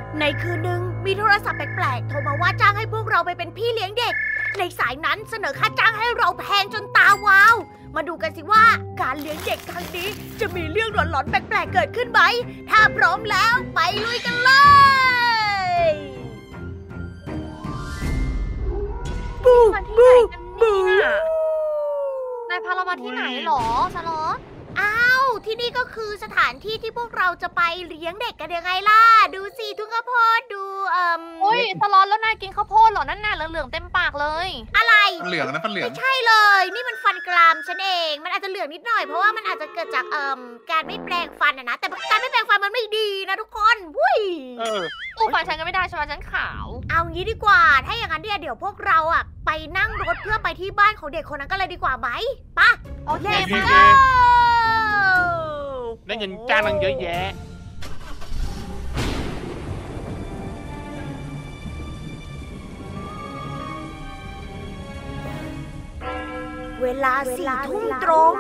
ในคืนหนึ่งมีโทรศัพท์แปลกๆโทรมาว่าจ้างให้พวกเราไปเป็นพี่เลี้ยงเด็กในสายนั้นเสนอค่าจ้างให้เราแพงจนตาวาวมาดูกันสิว่าการเลี้ยงเด็กครั้งนี้จะมีเรื่องหลอนๆแปลกๆเกิดขึ้นไหมถ้าพร้อมแล้วไปลุยกันเลยบูบูบูนายพาเรามาที่ไหนหรอสล็อตอ้าวที่นี่ก็คือสถานที่ที่พวกเราจะไปเลี้ยงเด็กกันยังไงล่ะดูสิทุ่งข้าวโพดดูโอ้ยสล็อตแล้วนายกินข้าวโพดเหรอนั่นน่ะเหลืองๆเต็มปากเลยอะไรเหลืองนะฟันเหลืองไม่ใช่เลยนี่มันฟันกรามฉันเองมันอาจจะเหลืองนิดหน่อยเพราะว่ามันอาจจะเกิดจากการไม่แปรงฟันนะแต่การไม่แปรงฟันมันไม่ดีนะทุกคนวุ้ยตู้ฟันฉันก็ไม่ได้ใช่ไหมฉันขาวเอางี้ดีกว่าถ้าอย่างนั้นเดี๋ยวพวกเราอะไปนั่งรถเพื่อไปที่บ้านของเด็กคนนั้นก็เลยดีกว่าไหมปะโอเคมาได้เงินจ้างตั้งเยอะแยะเวลา4 ทุ่มตรง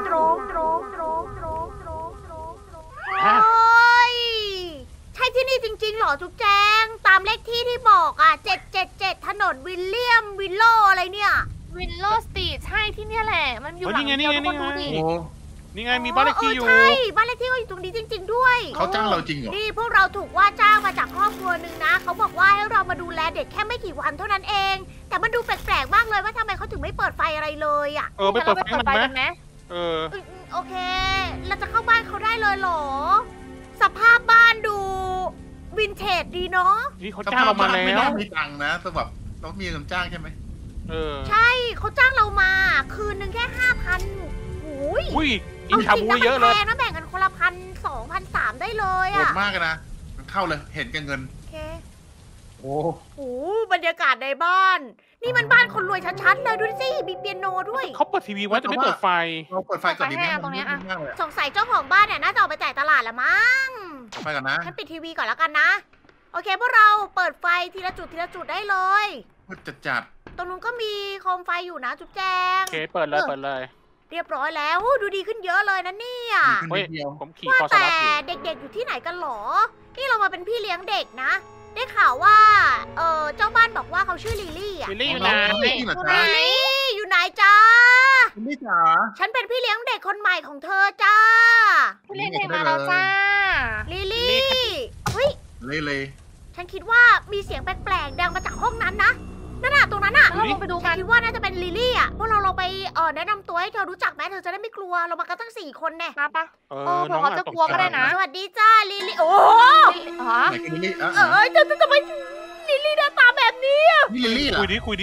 โอ้ยใช่ที่นี่จริงๆหรอจุ๊บแจงตามเลขที่ที่บอกอ่ะ777ถนนวิลเลียมวิลโลอะไรเนี่ยวิลโลสตรีทใช่ที่เนี่ยแหละมันอยู่หลังเดียวทุกคนดูดินี่ไงมีบ้านเลขที่อยู่ใช่บ้านเลขที่ก็อยู่ตรงนี้จริงๆด้วยเขาจ้างเราจริงเหรอนี่พวกเราถูกว่าจ้างมาจากครอบครัวหนึ่งนะเขาบอกว่าให้เรามาดูแลเด็กแค่ไม่กี่วันเท่านั้นเองแต่มันดูแปลกๆมากเลยว่าทำไมเขาถึงไม่เปิดไฟอะไรเลยอ่ะไปเปิดไฟกันไหมโอเคเราจะเข้าบ้านเขาได้เลยเหรอสภาพบ้านดูวินเทจดีเนาะนี่เขาจ้างเรามาแล้วไม่ต้องมีตังค์นะแต่แบบต้องมีเงินจ้างใช่ไหมใช่เขาจ้างเรามาคืนนึงแค่5,000 อุ้ยกินชาบูเยอะเลยนะแบ่งกันคนละ1,200 1,300ได้เลยอ่ะโหดมากนะมันเข้าเลยเห็นกันเงินโอเคโอ้โหบรรยากาศในบ้านนี่มันบ้านคนรวยชัดๆเลยดูสิมีเปียโนด้วยเขาเปิดทีวีไว้แต่ไม่เปิดไฟเราเปิดไฟก่อนดีไหมตรงนี้อ่ะสงสัยเจ้าของบ้านเนี่ยน่าจะออกไปจ่ายตลาดละมั้งไปกันนะฉันปิดทีวีก่อนแล้วกันนะโอเคพวกเราเปิดไฟทีละจุดได้เลยจัดตรงนู้นก็มีโคมไฟอยู่นะจุ๊บแจงโอเคเปิดเลยเรียบร้อยแล้วดูดีขึ้นเยอะเลยนะเนี่ยผมขี่คอสลัดอยู่แต่เด็กๆอยู่ที่ไหนกันหรอนี่เรามาเป็นพี่เลี้ยงเด็กนะได้ข่าวว่าเจ้าบ้านบอกว่าเขาชื่อลิลลี่อ่ะลิลลี่อยู่ไหนลิลลี่อยู่ไหนจ้าลิลลี่จ๋าฉันเป็นพี่เลี้ยงเด็กคนใหม่ของเธอจ้าพี่เลี้ยงเด็กมาแล้วจ้าลิลลี่เฮ้ยเลยฉันคิดว่ามีเสียงแปลกๆดังมาจากห้องนั้นนะนั่นน่ะตรงนั้นน่ะเราลงไปดูกันคิดว่าน่าจะเป็นลิลลี่อ่ะพวกเราลงไปแนะนำตัวให้เธอรู้จักไหมเธอจะได้ไม่กลัวเรามากันตั้ง4 คนแน่มาปะเผื่อเขาจะกลัวก็ได้นะสวัสดีจ้าลิลลี่โอ้ลิลลี่จะไปลิลลี่หน้าตาแบบนี้นี่ลิลลี่เหรอคุยดิสวัส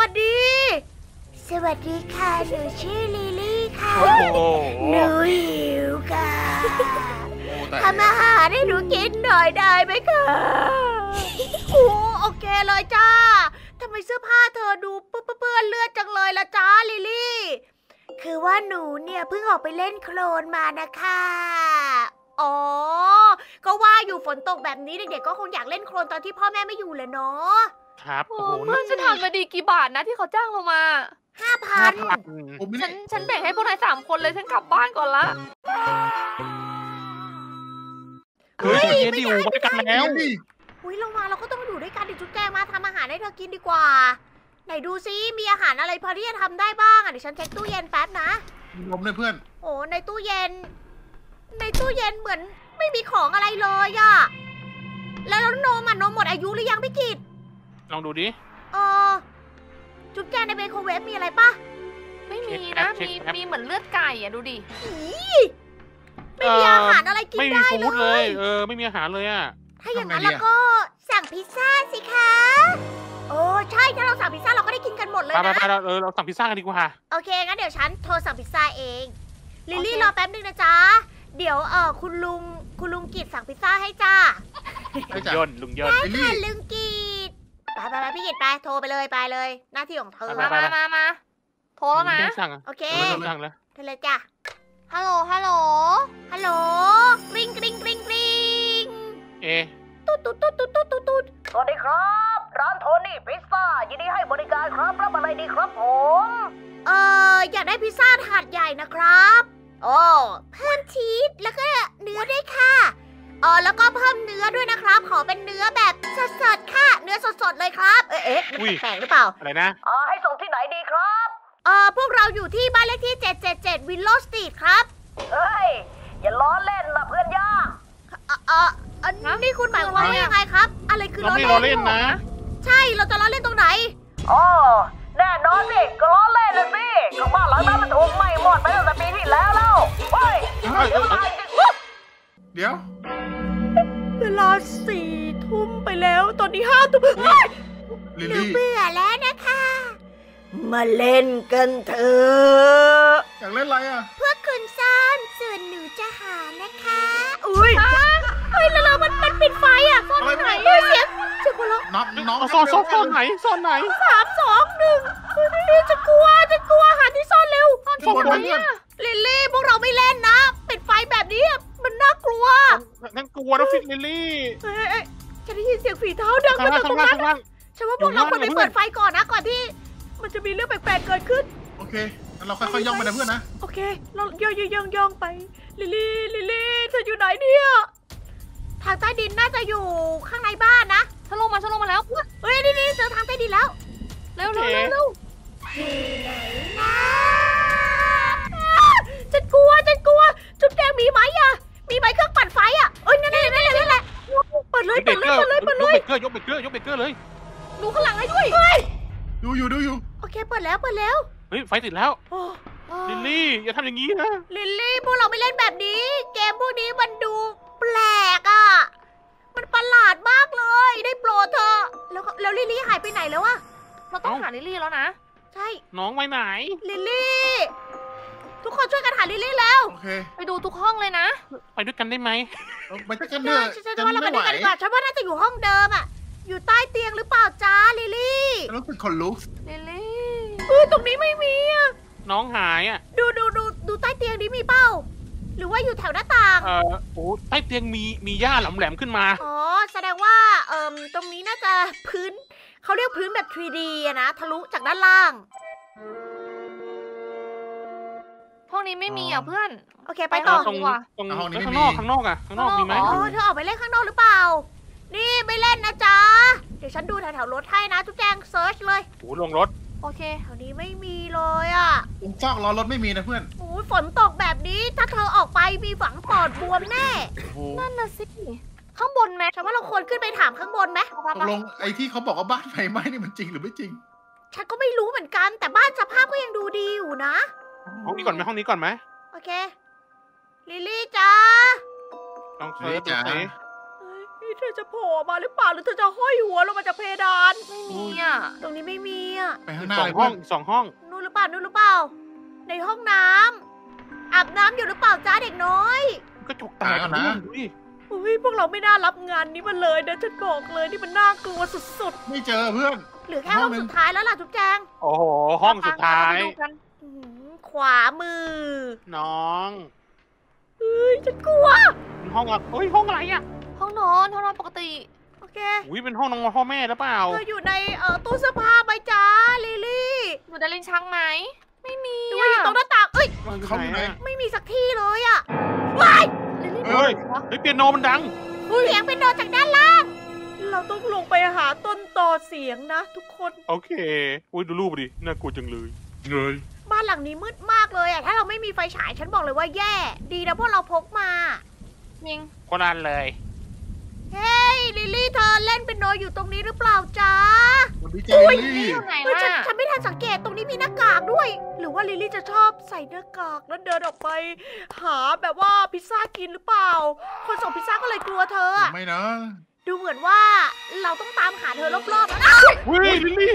ดีค่ะหนูชื่อลิลลี่ค่ะหนูหิวค่ะทำอาหารให้หนูกินหน่อยได้ไหมคะโอเคเลยจ้าทำไมเสื้อผ้าเธอดูเปื้อนเลือดจังเลยล่ะจ้าลิลลี่คือว่าหนูเนี่ยเพิ่งออกไปเล่นโคลนมานะคะอ๋อก็ว่าอยู่ฝนตกแบบนี้เด็กๆก็คงอยากเล่นโคลนตอนที่พ่อแม่ไม่อยู่เลยเนาะครับโอ้เพื่อนจะทำมาดีกี่บาทนะที่เขาจ้างเรามา 5,000 ฉันแบ่งให้พวกนาย3 คนเลยฉันกลับบ้านก่อนละไม่อยู่ด้วยกันแล้วเรามาเราก็ต้องอยู่ด้วยกันดิจุ๊บแจงมาทำอาหารให้เธอกินดีกว่าไหนดูซิมีอาหารอะไรพอที่จะทำได้บ้างเดี๋ยวฉันเช็คตู้เย็นแป๊บนะนมด้วยเพื่อนโอ้ในตู้เย็นเหมือนไม่มีของอะไรเลยอะแล้วนมหมดอายุหรือยังพี่กิตลองดูดิจุ๊บแจงในไมโครเวฟมีอะไรปะไม่มีนะมีเหมือนเลือดไก่อะดูดิไม่มีอาหารอะไรกินได้เลยไม่มีอาหารเลยอะถ้าอย่างนั้นแล้วก็สั่งพิซซ่าสิคะโอ้ใช่ถ้าเราสั่งพิซซ่าเราก็ได้กินกันหมดเลยนะเราสั่งพิซซ่ากันดีกว่าโอเคงั้นเดี๋ยวฉันโทรสั่งพิซซ่าเองลิลลี่รอแป๊บนึงนะจ๊ะเดี๋ยวคุณลุงกิตสั่งพิซซ่าให้จ้าลุงยนต์ได้ค่ะลุงกิตไปพี่กิตไปโทรไปเลยหน้าที่ของเธอมาโทรแล้วนะโอเคสั่งแล้วเธอเลยจ้ะฮัลโหลกริ๊งตุ๊ดสวัสดีครับร้านโทนี่พิซซ่ายินดีให้บริการครับรับอะไรดีครับผมอยากได้พิซซ่าถาดใหญ่นะครับเพิ่มชีสแล้วก็เนื้อด้วยค่ะแล้วก็เพิ่มเนื้อด้วยนะครับขอเป็นเนื้อแบบสดๆค่ะเนื้อสดๆเลยครับมันแปลกหรือเปล่าอะไรนะให้ส่งที่ไหนดีครับพวกเราอยู่ที่บ้านเลขที่777วิลโลสตรีทครับเฮ้ยอย่าล้อเล่นนะเพื่อนย่านี่คุณหมายความว่ายังไงครับอะไรคือเราล้อไม่เล่นล้อเล่นนะใช่เราจะล้อเล่นตรงไหนแน่นอนสิก็ล้อเล่นนะสิก็บ้านหลังนั้นมันถูกไหม้หมดไปตั้งแต่ปีที่แล้วเฮ้ยเดี๋ยวเวลา4 ทุ่มไปแล้วตอนนี้5 ทุ่มลิลลี่เบื่อแล้วนะคะ มาเล่นกันเถอะอยากเล่นอะไรอ่ะพวกคุณซ่อนส่วนหนูจะหานะคะอุ้ยเฮ้ยแล้วมันปิดไฟอ่ะซ่อนที่ไหนเสียงหัวเราะน้องซ่อนไหนซ่อนไหน 3 2 1จะกลัวหาที่ซ่อนเร็วข้างบนเพื่อนลิลลี่พวกเราไม่เล่นนะปิดไฟแบบนี้มันน่ากลัวนั่นกลัวนะฟิลิลลี่เฮ้ยจะได้ยินเสียงฝีเท้าดังข้างมาล่างจากตรงข้างนั้นล่างฉันว่าพวกเราควรไปเปิดไฟก่อนนะก่อนที่มันจะมีเรื่องแปลกๆเกิดขึ้นโอเคงั้นเราค่อยๆย่องไปนะเพื่อนนะโอเคเราย่องไปลิลลี่เธออยู่ไหนเนี่ยทางใต้ดินน่าจะอยู่ข้างในบ้านนะฉันลงมาแล้วเฮ้ยนี่เจอทางใต้ดินแล้วเร็วฉันกลัวจุ๊บแดงมีไหมอะมีไหมเครื่องปั่นไฟอะเอ้ยนั่นแหละเปิดเลยยกเบรกเกอร์ยกเบรกเกอร์เลยดูข้างหลังให้ด้วยดูอยู่โอเคเปิดแล้วเฮ้ยไฟติดแล้วโอ้ลิลลี่อย่าทำอย่างนี้นะลิลลี่พวกเราไม่เล่นแบบนี้ เกมพวกนี้มันดูแปลกอะมันประหลาดมากเลยได้โปรดเธอะแล้วลิลลี่หายไปไหนแล้วอะเราต้องหาลิลลี่แล้วนะใช่น้องไปไหนลิลลี่ทุกคนช่วยกันหาลิลลี่แล้วโอเคไปดูทุกห้องเลยนะไปด้วยกันได้ไหมไปด้วยกันเถอะฉันว่าเราไปด้วยกันดีกว่าฉันว่าน่าจะอยู่ห้องเดิมอะอยู่ใต้เตียงหรือเปล่าจ้าลิลลี่รู้สึกขนลุกลิลลี่ตรงนี้ไม่มีอะน้องหายอ่ะดูใต้เตียงนี้มีเป้า หรือว่าอยู่แถวหน้าต่างโอ้ใต้เตียงมีหญ้าแหลมๆขึ้นมาอ๋อแสดงว่าตรงนี้น่าจะพื้นเขาเรียกพื้นแบบ 3D อะนะทะลุจากด้านล่างห้องนี้ไม่มีอ่ะเพื่อนโอเคไปต่อตรงข้างนอกข้างนอกมีไหมอ๋อเธอออกไปเล่นข้างนอกหรือเปล่า นี่ไม่เล่นนะจ๊ะ เดี๋ยวฉันดูแถวๆรถให้นะทุกแจงเซิร์ชเลยโอ้ลงรถโอเคแถวนี้ไม่มีเลยอ่ะฟอกล้อรถไม่มีนะเพื่อนโอ้ยฝนตกแบบนี้ถ้าเธอออกไปมีฝังปอดบวมแน่โอ้โหนั่นน่ะสิ ข้างบนไหมฉันว่าเราควรขึ้นไปถามข้างบนไหมตกลงไอ้ที่เขาบอกว่าบ้านไฟไหม้นี่มันจริงหรือไม่จริงฉันก็ไม่รู้เหมือนกัน แต่บ้านสภาพก็ยังดูดีอยู่นะห้องนี้ก่อนไหมโอเค ลิลลี่จ้าลองเซิร์ชดูสิเฮ้ยเธอจะโผล่มาหรือเปล่าหรือเธอจะห้อยหัวลงมาจากเพดานไม่มีอ่ะตรงนี้ไม่มีอ่ะไปข้างหน้าสอเลงยห้เพื่ออง น 2 ห้องนู่นหรือเปล่า ในห้องน้ำอาบน้ำอยู่หรือเปล่าจ้าเด็กน้อยกระจกแตกนะดูดิอุ้ยพวกเราไม่น่ารับงานนี้มาเลยนะฉันบอกเลยนี่มันน่ากลัวสุดไม่เจอเพื่อนๆเหลือแค่ห้องสุดท้ายแล้วล่ะทุกแจงโอ้โหห้องสุดท้ายไปดูกันขวามือน้องเฮ้ยฉันกลัวห้องห้องอะไรอ่ะห้องนอนปกติโอเคอุ้ยเป็นห้องน้องพ่อแม่หรือเปล่าเธออยู่ในตู้เสื้อผ้าไหมจ้าลิลลี่อยู่ในลิ้นชักไหม ไม่มีหรือว่าอยู่ตรงหน้าต่างเอ้ยเขาอยู่ไหนไม่มีสักที่เลยอ่ะว้ายลิลลี่เฮ้ยเปียโนมันดังเสียงเป็นโดนจากด้านล่าง เราต้องลงไปหาต้นตอเสียงนะทุกคนโอเคอุ้ยดูรูปดิน่ากลัวจังเลยบ้านหลังนี้มืดมากเลยอ่ะ ถ้าเราไม่มีไฟฉายฉันบอกเลยว่าแย่ ดีนะพวกเราพกมามิงคนนั้นเลยเฮ้ยลิลลี่เธอเล่นเป็นโนอยู่ตรงนี้หรือเปล่าจ๊ะวันนี้เจอลิลลี่อยู่ไหนเฮ้ยล่ะฉันไม่ทันสังเกตตรงนี้มีหน้ากากด้วย หรือว่าลิลลี่จะชอบใส่หน้ากากแล้วเดินออกไป หาแบบว่าพิซซ่ากินหรือเปล่า คนส่งพิซซ่าก็เลยกลัวเธออะไม่นะดูเหมือนว่าเราต้องตามหาเธอรอบๆแล้วนะเฮ้ยลิลลี่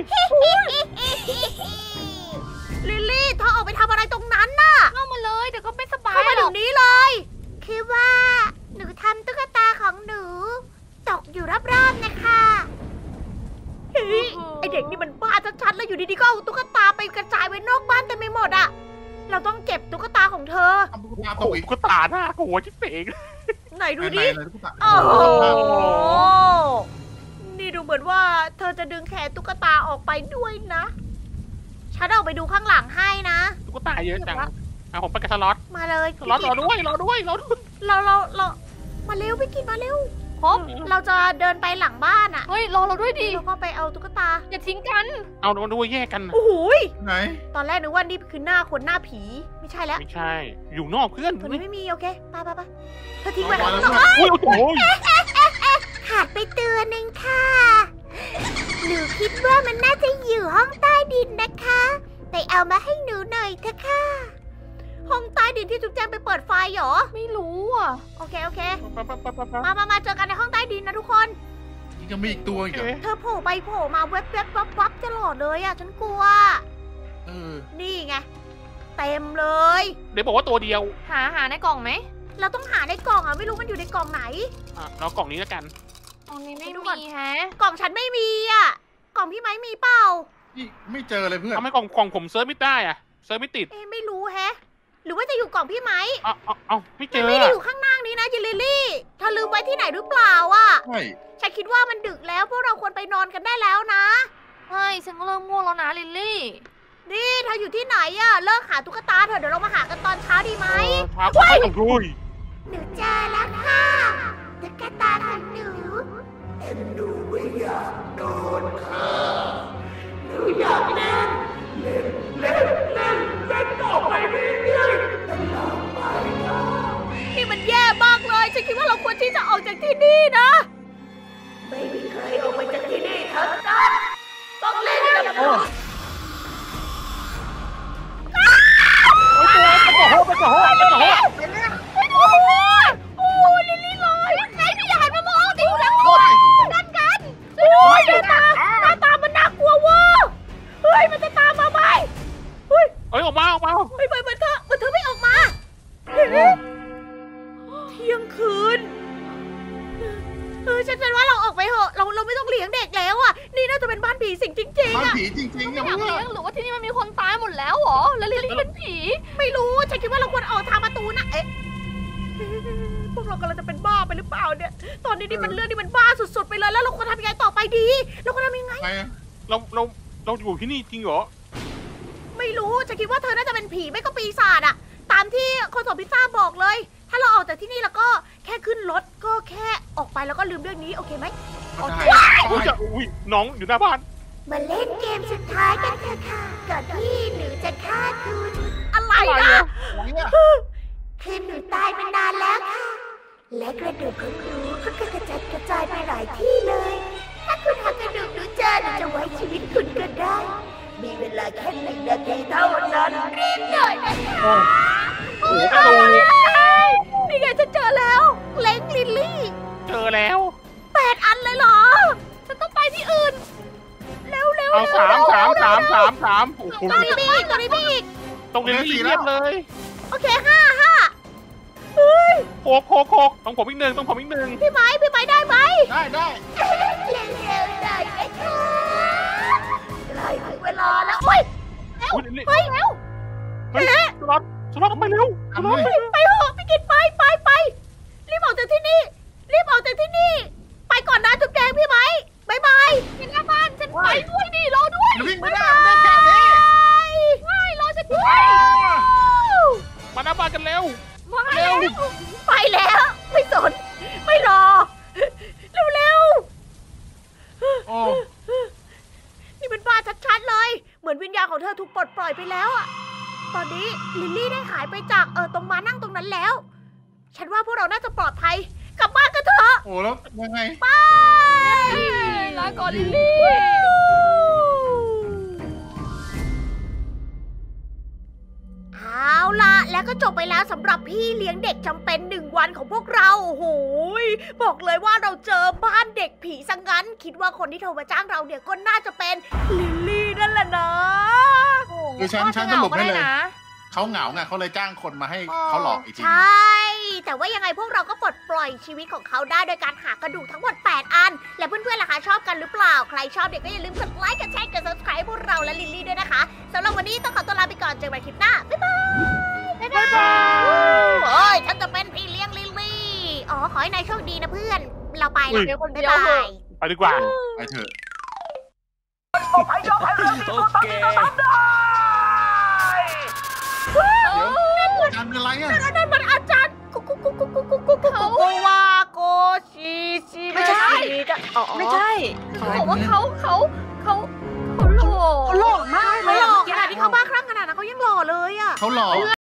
ลิลลี่เธอออกไปทำอะไรตรงนั้นน่ะเข้ามาเลยเดี๋ยวก็ไม่สบายเข้ามาหรเดี๋อย กวนี้เลย คือว่าหนูทำตุ๊กตาของหนูตกอยู่รอบๆนะคะเฮ้ยไอเด็กนี่มันบ้าชัดๆแล้วอยู่ดีๆก็เอาตุ๊กตาไปกระจายไว้นอกบ้านเต็มไปหมดอะเราต้องเก็บตุ๊กตาของเธอทำตุ๊กตาตโอ้กยอีกก็ตาหน้าหัวจิ๊บเป่งไหนดูไหนดิๆตุ๊กตาโอ้โห นี่ดูเหมือนว่าเธอจะดึงแขนตุ๊กตาออกไปด้วยนะ ฉันออกไปดูข้างหลังให้นะตุ๊กตาเยอะจังผมไปกับสล็อตมาเลยสล็อตรอด้วยเรามาเร็วพี่กินมาเร็วครบเราจะเดินไปหลังบ้านอะเฮ้ยรอเราด้วยดิแล้วก็ไปเอาตุ๊กตาอย่าทิ้งกันเอาด้วยแยกกันโอ้โหยไหนตอนแรกนึกว่านี่คือหน้าคนหน้าผี ไม่ใช่แล้วไม่ใช่ อยู่นอกเพื่อนตัวนี้ไม่มีโอเค ไปเธอทิ้งไว้เอาข้างไว้นแล้วอกเพื่อนโอ้ยโอ้โหขาดไปตัวหนึ่งค่ะ หนูคิดว่ามันน่าจะอยู่ห้องใต้ดินนะคะไปเอามาให้หนูหน่อยเถอะค่ะ ห้องใต้ดินที่จุ๊บแจงไปเปิดไฟเหรอไม่รู้อ่ะโอเคไปมาเจอกันในห้องใต้ดินนะทุกคนยังมีอีกตัวอีกเหรอเธอโผล่ไปโผล่มาแวบวับตลอดเลยอ่ะฉันกลัวเออนี่ไง เต็มเลยเดี๋ยวบอกว่าตัวเดียวหาในกล่องไหมเราต้องหาในกล่องอ่ะไม่รู้มันอยู่ในกล่องไหนเรากล่องนี้แล้วกันกล่องนี้ไม่ดูก่อนมีแฮะกล่องฉันไม่มีอ่ะ กล่องพี่ไม้มีเปล่านี่ไม่เจอเลยเพื่อนทำไมกล่องผมเซิร์ชไม่ได้อะเซิร์ชไม่ติดไม่รู้แฮะ หรือว่าจะอยู่กล่องพี่ไม้เอาไม่เจมันอไม่ได้อยู่ข้างล่างนี้นะเยลลี่เธอลืมไว้ที่ไหนหรือเปล่าอ่ะใช่ฉันคิดว่ามันดึกแล้วพวกเราควรไปนอนกันได้แล้วนะเฮ้ยฉันก็เริ่มง่วงแล้วนะลิลลี่นี่เธออยู่ที่ไหนอะเลิกหาตุ๊กตาเถอะเดี๋ยวเรามาหากันตอนเช้าดีไหมครับไปกับรุยหนูเจอแล้วค่ะตุ๊กตาของหนูนี่มันแย่มากเลยฉันคิดว่าเราควรที่จะออกจากที่นี่นะ ไม่มีใครออกไปจากที่นี่ทั้งนั้นต้องเล่นกับหนูไปกับโฮโอ้โหโอ้โหลิลลี่ลอยไหนพี่อย่าหันมามองดิอยู่หลังตัวนั่นกันช่วยด้วยหน้าตามันน่ากลัวเว้ยเฮ้ยมันจะตามมาไหมเฮ้ยเอ้ยออกมาเฮ้ยมันเธอไม่ออกมาเที่ยงคืนฉันว่าเราออกไปเถอะเราไม่ต้องเลี้ยงเด็กแล้วอ่ะนี่น่าจะเป็นบ้านผีสิงจริงๆบ้านอ่ะผีจริงๆไม่อะอยากเพื่อเลี้ยนงหรือว่าที่นี่มันมีคนตายหมดแล้วเหรอ แล้วลิลลี่เป็นผีไม่รู้ฉันคิดว่าเราควรออกทางประตูนะพวกเรากำลังจะเป็นบ้าไปหรือเปล่าเนี่ยตอนนี้นี่มันเรื่องที่มันบ้าสุดๆไปเลยแล้วเราควรทำยังไงต่อไปดีเราควรทำยังไงไงอะเราอยู่ที่นี่จริงเหรอไม่รู้ฉันคิดว่าเธอน่าจะเป็นผีไม่ก็ปีศาจอะตามที่คนส่งพิซซ่าบอกเลย ถ้าเราออกจากที่นี่แล้วก็แค่ขึ้นรถก็แค่ออกไปแล้วก็ลืมเรื่องนี้โอเคไหมก็ได้อุ้ยน้องอยู่หน้าบ้านมาเล่นเกมสุดท้ายกันเถอะค่ะก่อนที่หนูจะฆ่าคุณอะไรอะไรนะอะอะไรอะคือหนูตายไปนานแล้วค่ะ และกระดูกของหนูก็กระจัดกระจายไปหลายที่เลย ถ้าคุณหากระดูกหนูเจอหนูจะไว้ชีวิตคุณก็ได้ มีเวลาแค่1 นาทีเท่านั้นรีบหน่อยนะคะโอ้โหกระดูกนี่ไงฉันเจอแล้วเล้งลิลลี่เจอแล้ว 8 อันเลยเหรอ ฉันต้องไปที่อื่น เร็วเร็วเอาสามโอ้โหตอนนี้มีอีกตอนนี้มีอีกตรงนี้เรียบเลยโอเค5เฮ้ยโคกต้องผมอีกหนึ่งพี่ไม้ได้ไหมได้เร็วๆหน่อยนะคะใกล้ถึงเวลาแล้วโอ้ยเร็วอุ๊ยนี่เฮ้ยเร็วเฮ้ยสล็อตไปเร็วทำเลยไปเถอะพี่กินไปรีบออกจากที่นี่ไปก่อนนะจุ๊บแจงพี่ไม้บ๊ายบายเป็นหน้าบ้านฉันไปด้วยดิรอด้วยมันวิ่งไม่ได้มันได้แค่นี้ไม่รอฉันด้วยมาหน้าบ้านกันเร็วมาแล้วไปแล้วไม่สนไม่รอเร็วโอ้ๆนี่เป็นบ้าชัดๆเลยเหมือนวิญญาณของเธอถูกปลดปล่อยไปแล้วอะตอนนี้ลิลลี่ได้หายไปจากตรงมานั่งตรงนั้นแล้ว ฉันว่าพวกเราน่าจะปลอดภัยกลับบ้านกันเถอะโอ้แล้วยังไงไปลาก่อนลิลลี่เอาล่ะแล้วก็จบไปแล้วสำหรับพี่เลี้ยงเด็กจำเป็น1 วันของพวกเราโอ้โหบอกเลยว่าเราเจอบ้านเด็กผีซะงั้นคิดว่าคนที่โทรมาจ้างเราเนี่ยก็น่าจะเป็นลิลลี่นั่นแหละนะคือฉันสรุปให้เลยนะเขาเหงาไงเขาเลยจ้างคนมาให้เขาหลอกอีกทีใช่ แต่ว่ายังไงพวกเราก็ปลดปล่อยชีวิตของเขาได้โดยการหากระดูกทั้งหมด8 อัน และเพื่อนๆล่ะคะชอบกันหรือเปล่าใครชอบเด็กก็อย่าลืมกดไลค์กดแชร์กด subscribe พวกเราและลิลลี่ด้วยนะคะสำหรับวันนี้ต้องขอตัวลาไปก่อนเจอกันใหม่คลิปหน้าบ๊ายบายเฮ้ยฉันจะเป็นพี่เลี้ยงลิลลี่อ๋อขอให้นายโชคดีนะเพื่อนเราไปอุ้ละยเดี๋ยวคนบ๊าเดียยวบาเถอะยไปดีกว่าไปเถอะ Okay. จานเป็นไรอะนั่นมันอาจารย์โกวาโกชีชีไม่ใช่ ไม่ใช่เขาบอกว่าเขาหล่อเขาหล่อมากเลเขายหล่อเมื่อขกี้นาดที่เขาบ้าคลั่งขนาดนั้นเขายังหล่อเลยอ่ะเขาหล่อ